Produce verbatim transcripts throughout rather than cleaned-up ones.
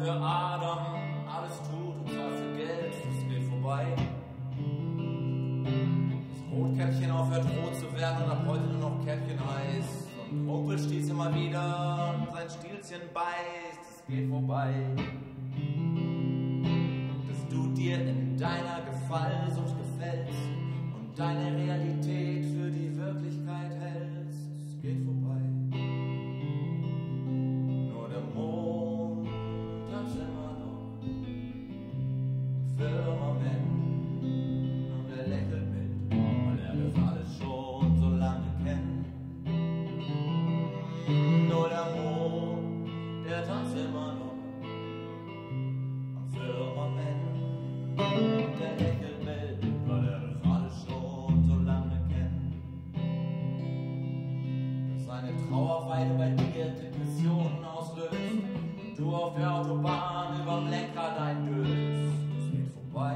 der Adern alles tut, und zwar für Geld, das geht vorbei. Das Rotkäppchen aufhört rot zu werden und ab heute nur noch Käppchen heißt. Und Rumpelstilzchen mal wieder und sein Stielchen beißt, das geht vorbei. Dass du dir in deiner Gefallsucht gefällst und deine Realität für die Wirklichkeit hältst, das geht vorbei. Nur der Mond tanzt immer noch im Firmament und er lächelt mild, weil er das alles schon so lange kennt. Nur der Mond, der tanzt immer noch am Firmament und er lächelt mild, weil er das alles schon so lange kennt. Dass seine Trauerweide bei dir Depressionen auslöst und du auf der Autobahn überm Lenkrad eindöst, das geht vorbei.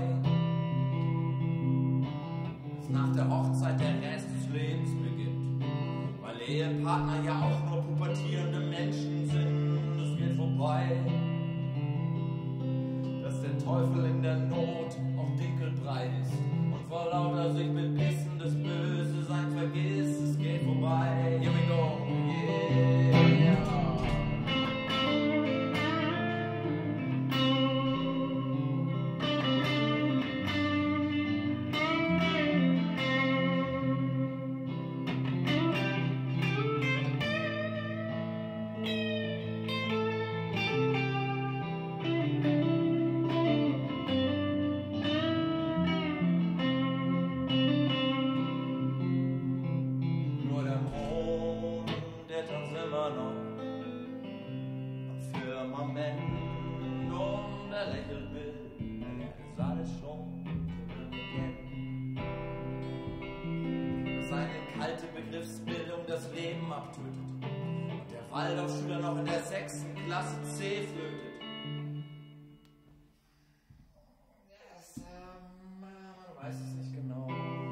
Dass nach der Hochzeit der Rest des Lebens beginnt, weil Ehepartner ja auch nur pubertierende Menschen sind, das geht vorbei. Dass der Teufel in der Not auch dinkelbreit ist und vor lauter sich bebissen das Böse sein vergisst, es geht vorbei. Here we go, yeah. Immer noch am Firmament und er lächelt mild, er lernt es alles schon kennen. Dass seine kalte Begriffsbildung das Leben abtötet und der Waldorfschüler noch in der sechsten Klasse C flötet. Das, ähm, man weiß es nicht genau.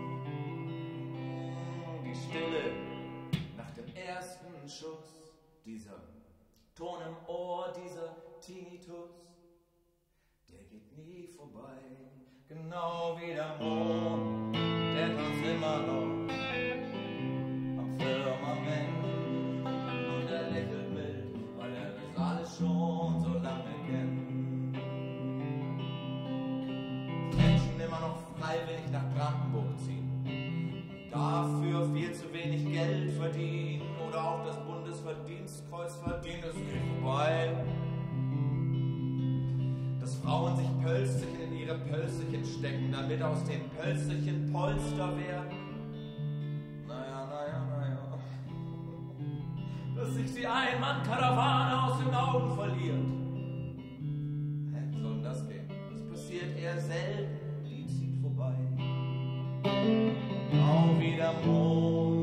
Die Stille nach dem ersten Schuss, dieser Ton im Ohr, dieser Tinnitus, der geht nie vorbei, genau wie der Mond, der tanzt immer noch am Firmament und er lächelt mild, weil er das alles schon so lange kennt. Menschen immer noch freiwillig nach Brandenburg ziehen, dafür viel zu wenig Geld verdienen oder auch das Bundesverdienstkreuz verdienen, das geht vorbei. Dass Frauen sich Pölsterchen in ihre Pölsterchen stecken, damit aus den Pölsterchen Polster werden. Naja, naja, naja. Dass sich die Einmann-Karawane aus den Augen verliert. Hä, wie soll denn das gehen? Das passiert eher selten, die zieht vorbei. Auch wie der Mond